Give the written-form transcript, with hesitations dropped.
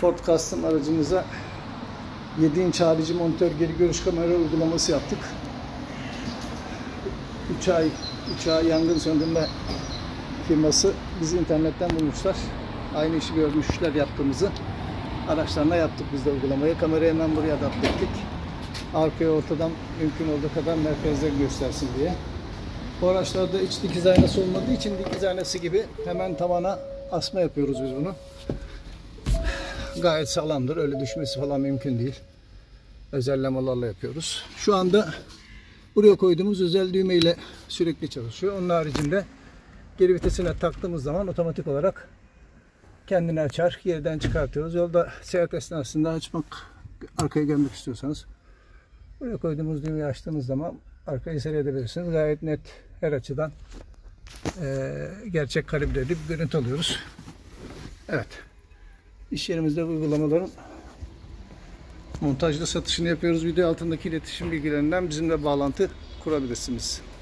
Ford Custom aracımıza 7 inç harici monitör geri görüş kamera uygulaması yaptık. 3 ay yangın söndürme firması bizi internetten bulmuşlar. Aynı işi görmüşler yaptığımızı. Araçlarına yaptık biz de uygulamayı. Kamerayı hemen buraya adapte ettik. Arkaya ortadan mümkün olduğu kadar merkezde göstersin diye. Bu araçlarda iç dikiz aynası olmadığı için dikiz aynası gibi hemen tavana asma yapıyoruz biz bunu. Gayet sağlamdır. Öyle düşmesi falan mümkün değil. Özel lamalarla yapıyoruz. Şu anda buraya koyduğumuz özel düğme ile sürekli çalışıyor. Onun haricinde geri vitesine taktığımız zaman otomatik olarak kendini açar. Geriden çıkartıyoruz. Yolda seyahat esnasında açmak, arkaya gelmek istiyorsanız buraya koyduğumuz düğmeyi açtığınız zaman arkayı seyredebilirsiniz. Gayet net her açıdan gerçek kalibreli bir görüntü alıyoruz. Evet. İş yerimizde uygulamaların montajlı satışını yapıyoruz. Video altındaki iletişim bilgilerinden bizimle bağlantı kurabilirsiniz.